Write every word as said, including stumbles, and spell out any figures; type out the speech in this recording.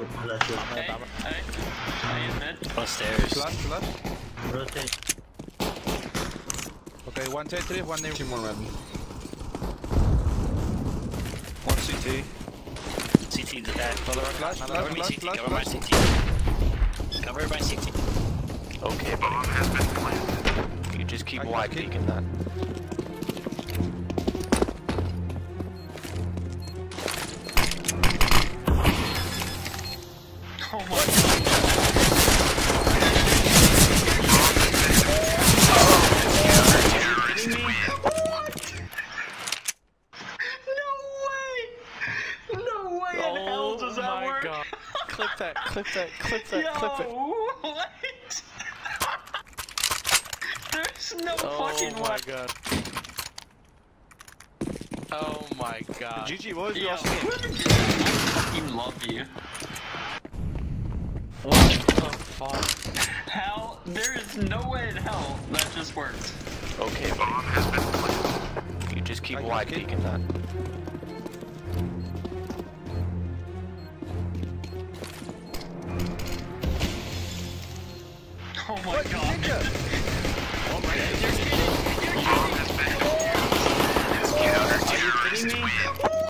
Flash it. Hey, hey, hey, in mid. Upstairs. Flash, flash. Rotate. Okay, one T three, one name. Team one red. One C T. C T the back. Another one flash, Cover flash, me flash, C T, flash, cover my flash. C T. Cover my C T. Okay, buddy. You just keep I can wide keep- peeking that. Oh my god. No way in hell does that Oh my work? god. Clip that, clip that, clip that, Yo, clip it. what? There's no Oh fucking my way. god. Oh my god. G G, what was Yo, your last game? I fucking love you. What the fuck? How? There is no way in hell that just works. Okay, buddy. You just keep I can wide keep- peeking that. Oh my What? god. Ninja! Oh my god. Are you kidding me?